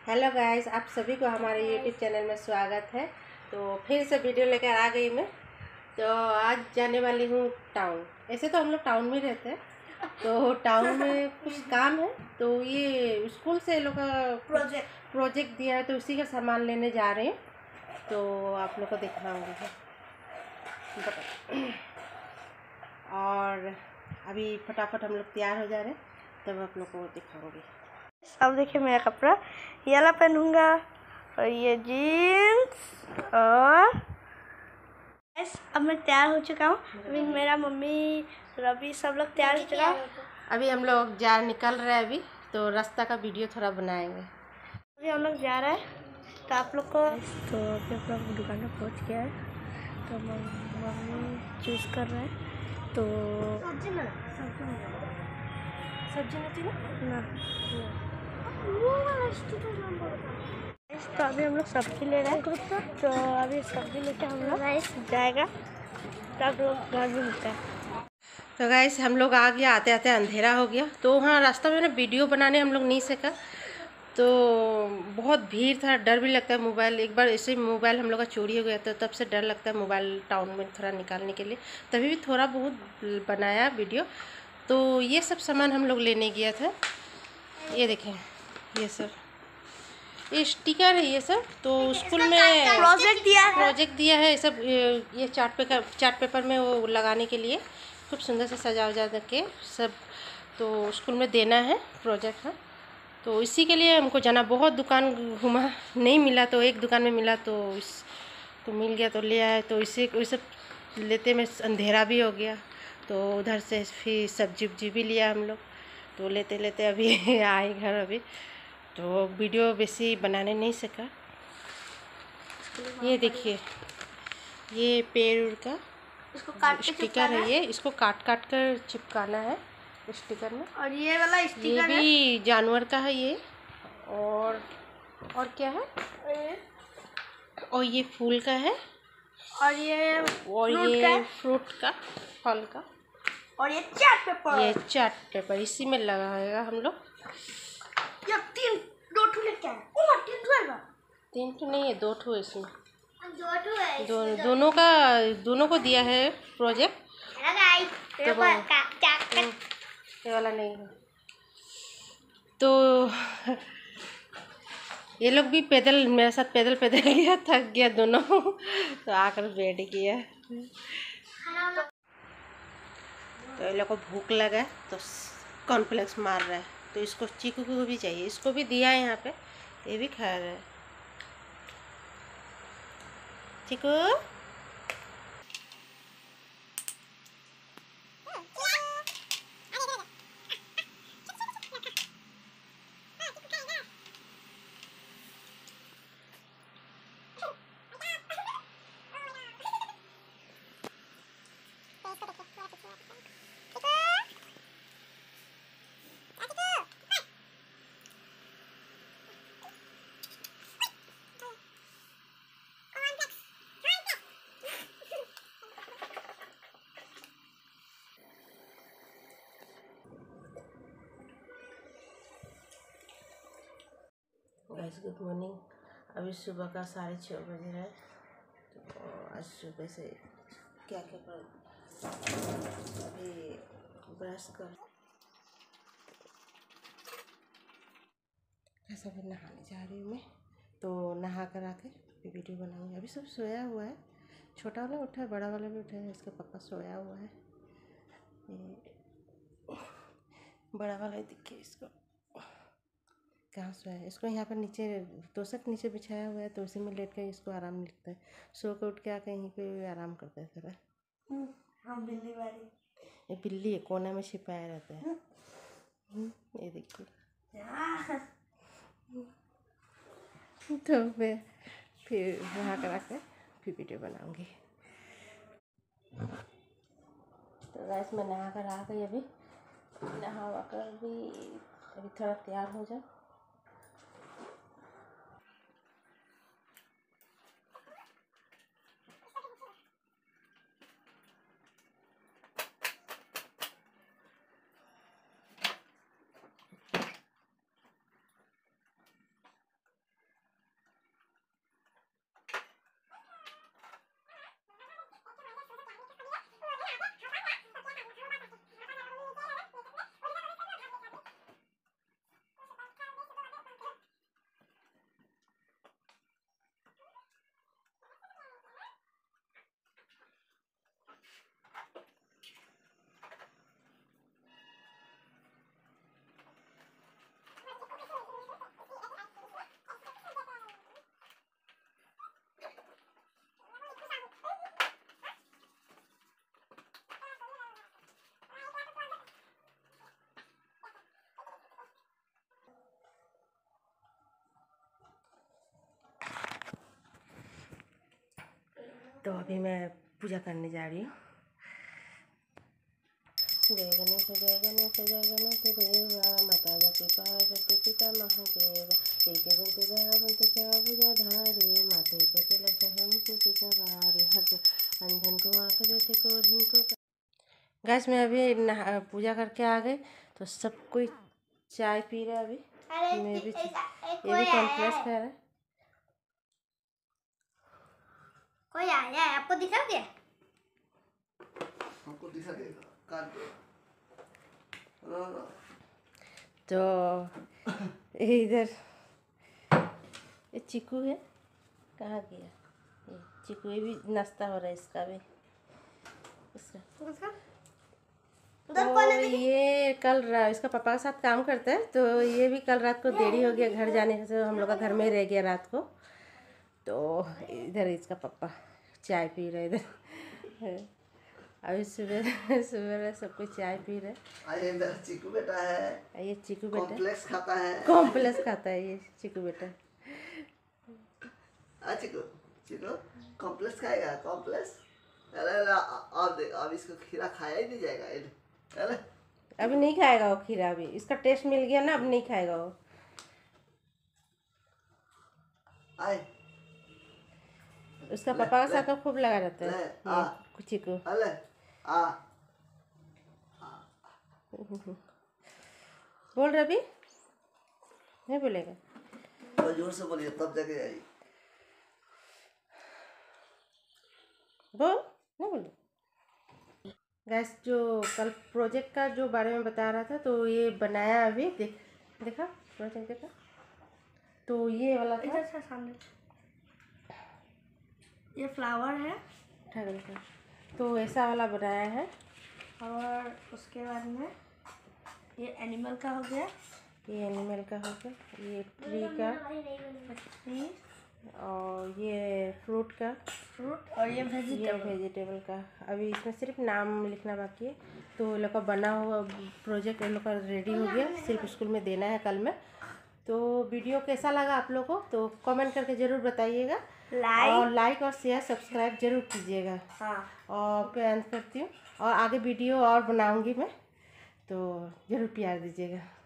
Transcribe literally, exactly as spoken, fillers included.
Hello guys, आप सभी को हमारे यूट्यूब चैनल में स्वागत है। तो फिर से वीडियो लेकर आ गई मैं। तो आज जाने वाली हूँ टाउन। ऐसे तो हम लोग टाउन में रहते हैं, तो टाउन में कुछ काम है। तो ये स्कूल से लोग का प्रोजेक्ट प्रोजेक्ट दिया है, तो उसी का सामान लेने जा रहे हैं। तो आप लोग को दिखाऊंगी और अभी फटाफट हम लोग तैयार हो जा रहे हैं, तब आप लोग को दिखाऊंगी। अब देखिए मेरा कपड़ा ये वाला पहनूंगा और ये जीन्स। और अब मैं तैयार हो चुका हूँ। अभी मेरा मम्मी रवि सब लोग तैयार हो चुका है। अभी हम लोग जा निकल रहे हैं अभी, तो रास्ता का वीडियो थोड़ा बनाएंगे। अभी हम लोग जा रहे हैं, तो आप लोग को तो अभी आप लोग दुकान में पहुँच गया है। तो मम्मी चूज़ कर रहे हैं। तो सब्जी ना सब्जी नहीं थी ना ना तो अभी हम लोग सब्जी ले रहे हैं। तो अभी सब्जी लेके हम लोग जाएगा, तो आप लोग घर भी मिलता है। तो गाइस हम लोग आ गया, आते आते अंधेरा हो गया। तो वहाँ रास्ता में ना वीडियो बनाने हम लोग नहीं सका, तो बहुत भीड़ था, डर भी लगता है। मोबाइल एक बार ऐसे मोबाइल हम लोग का चोरी हो गया, तो तब से डर लगता है मोबाइल टाउन में थोड़ा निकालने के लिए। तभी भी थोड़ा बहुत बनाया वीडियो। तो ये सब सामान हम लोग लेने गया था। ये देखें, ये सब ये स्टिकर है ये सब। तो स्कूल में प्रोजेक्ट दिया है प्रोजेक्ट दिया है सब। ये चार्ट पेपर चार्ट पेपर में वो लगाने के लिए खूब सुंदर से सजा वजा के सब। तो स्कूल में देना है प्रोजेक्ट है, तो इसी के लिए हमको जाना। बहुत दुकान घुमा, नहीं मिला, तो एक दुकान में मिला, तो इस तो मिल गया तो ले आए। तो इसे सब लेते में अंधेरा भी हो गया। तो उधर से फिर सब्जी उब्जी भी लिया हम लोग। तो लेते लेते अभी आए घर अभी। तो वीडियो बेसी बनाने नहीं सका। ये देखिए, ये पेड़ का स्टिकर है। ये इसको काट काट कर चिपकाना है स्टिकर में। और ये वाला स्टिकर ये भी जानवर का है ये। और और क्या है, और ये फूल का है। और ये और ये फ्रूट का, फल का। और ये चार्ट पेपर ये चार्ट पेपर इसी में लगाएगा हम लोग। ये तीन दो ठो लेके आए। ओ तीन ठो है, तीन ठो नहीं है, दो ठो इसमें। दो ठो है दो, दोनों का दोनों को दिया है प्रोजेक्ट। तो वो ये वाला नहीं है। तो ये लोग भी पैदल मेरे साथ पैदल पैदल गया, थक गया दोनों। तो आकर बैठ गया। तो ये लोग को भूख लगा तो कॉर्नफ्लेक्स मार रहा है। तो इसको चीकू को भी चाहिए, इसको भी दिया है यहाँ पे, ये भी खा रहा है। Cheeku guys good morning. अभी सुबह का साढ़े छः बजे है। तो आज सुबह से क्या क्या कर, अभी ब्रश कर ऐसा भी नहाने जा रही हूँ मैं। तो नहा कर आके फिर वीडियो बनाऊँगी। अभी सब सोया हुआ है, छोटा वाला उठा है, बड़ा वाला भी उठा है, इसका पापा सोया हुआ है। ये बड़ा वाला देखिए, इसको कहाँ सोया है। इसको यहाँ पर नीचे तोशक नीचे बिछाया हुआ है, तो उसी में लेट कर इसको आराम मिलता है। सो कर उठ के आके यहीं पे आराम करता है थोड़ा। हाँ बिल्ली वाली, ये बिल्ली है, कोने में छिपाया रहता है। ये देखिए। तो मैं फिर नहा कर आकर फिर वीडियो बनाऊंगी। तो गैस मैं नहा कर आ गई। अभी नहा कर भी अभी थोड़ा तैयार हो जाए। तो अभी मैं पूजा करने जा रही हूँ। जय गणेश जय गणेश जय गणेश देवा माता गति पार्वती पिता महादेव एक बंत जावंत चाभुजा धारे माथे को तिलक हम से सवारे हर अंधन को आँख देते को को। गैस में अभी नहा पूजा करके आ गए तो सब कोई चाय पी रहा है। अभी मैं भी ये भी कॉन्फ्रेंस खा रहा है। कोई आया है आपको दिखा क्या? हमको दिखा देगा काट दो। तो इधर ये चीकू है, कहाँ गया ये चीकू? ये भी नाश्ता हो रहा है इसका भी, इसका तो ये कल रात इसका पापा के साथ काम करता है तो ये भी कल रात को देरी हो गया घर जाने से, हम लोग का घर में ही रह गया रात को। तो इधर इसका पापा चाय पी रहे इधर। अभी सुबह सुबह सब कुछ चाय पी रहे। इधर चीकू बेटा है, ये चीकू बेटा कॉम्प्लेक्स खाता है, कॉम्प्लेक्स खाता है ये चीकू बेटा। आ चीकू चीकू कॉम्प्लेक्स खाएगा कॉम्प्लेक्स। अरे अब देख अब इसको खीरा खाया ही नहीं जाएगा। अरे अभी नहीं खाएगा वो खीरा, अभी इसका टेस्ट मिल गया ना, अब नहीं खाएगा वो। आए उसका पापा का साथ खूब लगा रहता है चीकू। अले आ बोल रहा अभी नहीं बोलेगा, तो जोर से बोलिए तब जाके आई। बोल नहीं बोलो। गैस जो कल प्रोजेक्ट का जो बारे में बता रहा था तो ये बनाया अभी, देख देखा प्रोजेक्ट देखा तो ये वाला था। इधर सामने ये फ्लावर है ठगल का, तो ऐसा वाला बनाया है। और उसके बाद में ये एनिमल का हो गया, ये एनिमल का हो गया, ये ट्री का, ट्री और ये फ्रूट का, फ्रूट और ये वेजिटेबल वेजिटेबल का। अभी इसमें सिर्फ नाम लिखना बाकी है। तो लोग का बना हुआ प्रोजेक्ट लोग का रेडी हो गया, सिर्फ स्कूल में देना है कल में। तो वीडियो कैसा लगा आप लोग को तो कमेंट करके ज़रूर बताइएगा, लाइक और लाइक और शेयर सब्सक्राइब जरूर कीजिएगा। हाँ और प्यार करती हूँ, और आगे वीडियो और बनाऊँगी मैं, तो ज़रूर प्यार दीजिएगा।